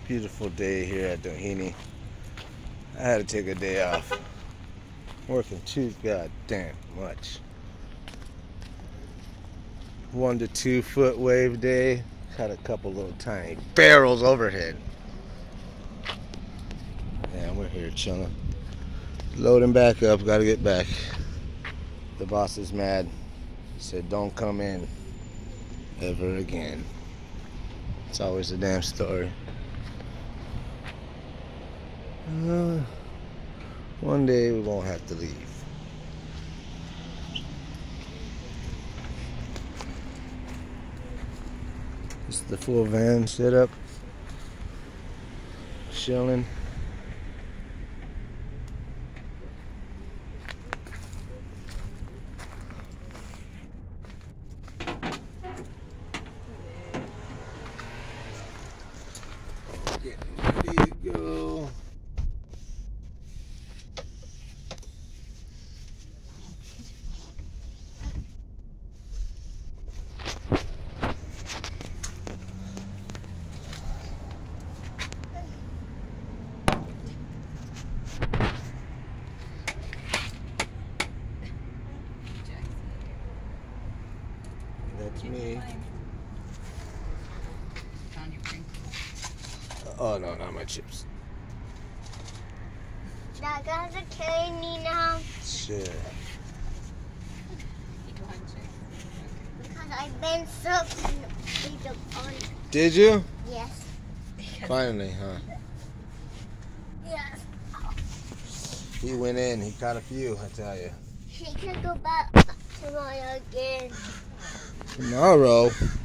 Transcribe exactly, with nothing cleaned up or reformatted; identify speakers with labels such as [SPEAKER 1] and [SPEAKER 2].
[SPEAKER 1] Beautiful day here at Doheny. I had to take a day off. Working too goddamn much. One to two foot wave day. Had a couple little tiny barrels overhead. Yeah, we're here chilling. Loading back up, gotta get back. The boss is mad. He said don't come in ever again. It's always a damn story. Uh, one day we won't have to leave. This is the full van setup. Chilling. Getting ready to go. That's me. Oh no, not my chips.
[SPEAKER 2] That guy's a killing me now.
[SPEAKER 1] Shit.
[SPEAKER 2] Because I've been so on.
[SPEAKER 1] Did you?
[SPEAKER 2] Yes.
[SPEAKER 1] Finally, huh?
[SPEAKER 2] Yes.
[SPEAKER 1] He went in. He caught a few, I tell you.
[SPEAKER 2] He can go back tomorrow again.
[SPEAKER 1] Tomorrow?